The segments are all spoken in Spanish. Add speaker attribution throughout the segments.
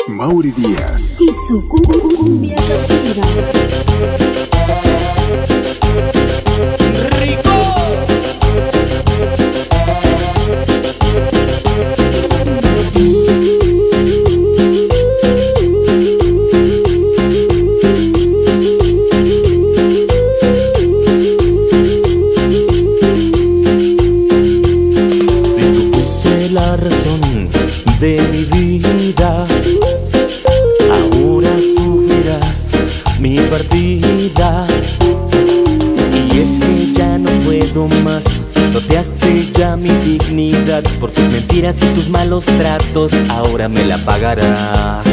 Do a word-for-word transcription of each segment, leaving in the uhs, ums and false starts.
Speaker 1: Mauri Díaz
Speaker 2: y su cumbia cautiva.
Speaker 3: La razón de mi vida, ahora sufrirás mi partida. Y es que ya no puedo más, pisoteaste ya mi dignidad. Por tus mentiras y tus malos tratos, ahora me la pagarás.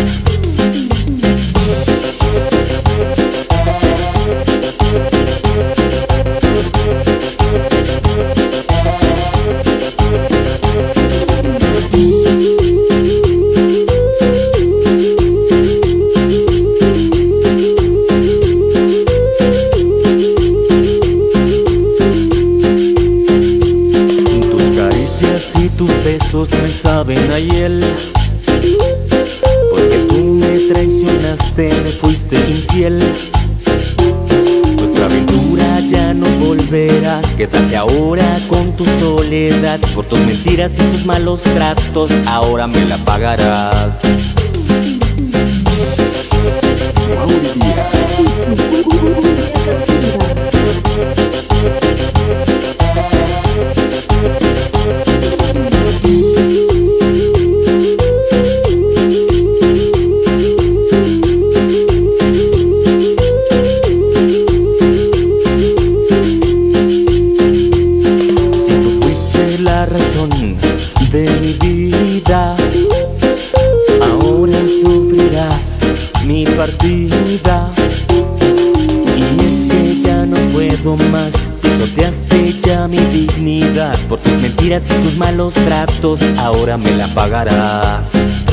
Speaker 3: Y tus besos me saben a hiel, porque tú me traicionaste, me fuiste infiel. Nuestra aventura ya no volverá, quédate ahora con tu soledad. Por tus mentiras y tus malos tratos, ahora me la pagarás.
Speaker 1: Mauri Díaz
Speaker 2: Y su cumbia cautiva.
Speaker 3: La razón de mi vida, ahora sufrirás mi partida. Y es que ya no puedo más, pisoteaste ya mi dignidad. Por tus mentiras y tus malos tratos, ahora me la pagarás.